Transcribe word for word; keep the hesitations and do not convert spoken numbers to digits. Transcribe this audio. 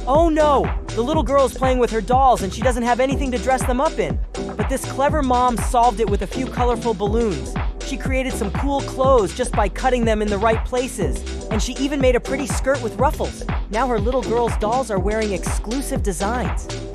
Oh no! The little girl is playing with her dolls and she doesn't have anything to dress them up in. But this clever mom solved it with a few colorful balloons. She created some cool clothes just by cutting them in the right places. And she even made a pretty skirt with ruffles. Now her little girl's dolls are wearing exclusive designs.